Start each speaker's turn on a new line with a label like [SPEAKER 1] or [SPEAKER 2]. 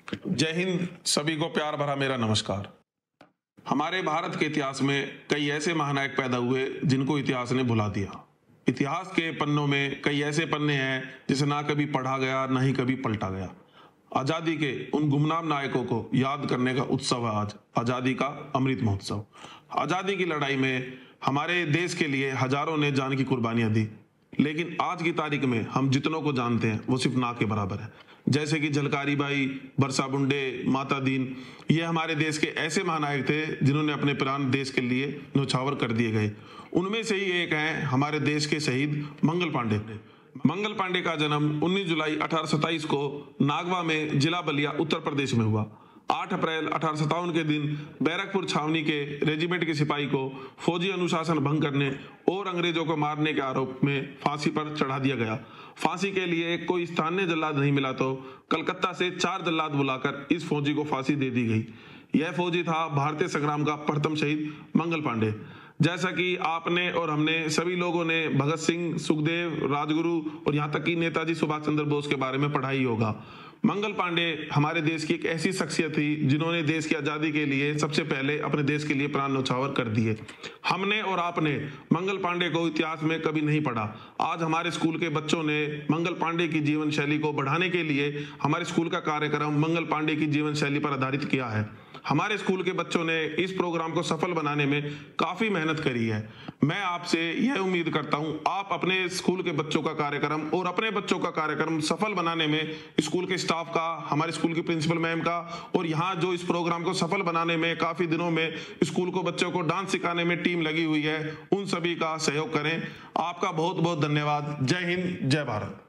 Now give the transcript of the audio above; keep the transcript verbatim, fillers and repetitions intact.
[SPEAKER 1] जय हिंद। सभी को प्यार भरा मेरा नमस्कार। हमारे भारत के इतिहास में कई ऐसे महानायक पैदा हुए जिनको इतिहास ने भुला दिया। इतिहास के पन्नों में कई ऐसे पन्ने हैं जिसे ना कभी पढ़ा गया ना ही कभी पलटा गया। आजादी के उन गुमनाम नायकों को याद करने का उत्सव है आज, आजादी का अमृत महोत्सव। आजादी की लड़ाई में हमारे देश के लिए हजारों ने जान की कुर्बानियां दी, लेकिन आज की तारीख में हम जितनों को जानते हैं वो सिर्फ ना के बराबर है। जैसे कि झलकारी बाई, बरसा मुंडे, माता दीन, ये हमारे देश के ऐसे महानायक थे जिन्होंने अपने प्राण देश के लिए न्यौछावर कर दिए गए। उनमें से ही एक हैं हमारे देश के शहीद मंगल पांडे। मंगल पांडे का जन्म उन्नीस जुलाई अठारह सौ सत्ताईस को नागवा में जिला बलिया उत्तर प्रदेश में हुआ। आठ अप्रैल अठारह सौ सत्तावन के दिन बैरकपुर छावनी के रेजिमेंट के सिपाही को फौजी अनुशासन भंग करने और अंग्रेजों को मारने के आरोप में फांसी पर चढ़ा दिया गया। फांसी के लिए कोई स्थानीय जल्लाद नहीं मिला तो कलकत्ता से चार जल्लाद बुलाकर इस फौजी को फांसी दे दी गई। यह फौजी था भारतीय संग्राम का प्रथम शहीद मंगल पांडे। जैसा कि आपने और हमने सभी लोगों ने भगत सिंह, सुखदेव, राजगुरु और यहाँ तक कि नेताजी सुभाष चंद्र बोस के बारे में पढ़ा ही होगा। मंगल पांडे हमारे देश की एक ऐसी शख्सियत थी जिन्होंने देश की आजादी के लिए सबसे पहले अपने देश के लिए प्राण न्यौछावर कर दिए। हमने और आपने मंगल पांडे को इतिहास में कभी नहीं पढ़ा। आज हमारे स्कूल के बच्चों ने मंगल पांडे की जीवन शैली को बढ़ाने के लिए हमारे स्कूल का कार्यक्रम मंगल पांडे की जीवन शैली पर आधारित किया है। हमारे स्कूल के बच्चों ने इस प्रोग्राम को सफल बनाने में काफी मेहनत करी है। मैं आपसे यह उम्मीद करता हूं आप अपने स्कूल के बच्चों का कार्यक्रम और अपने बच्चों का कार्यक्रम सफल बनाने में स्कूल के स्टाफ का, हमारे स्कूल की प्रिंसिपल मैम का और यहाँ जो इस प्रोग्राम को सफल बनाने में काफी दिनों में स्कूल को बच्चों को डांस सिखाने में टीम लगी हुई है, उन सभी का सहयोग करें। आपका बहुत बहुत धन्यवाद। जय हिंद, जय भारत।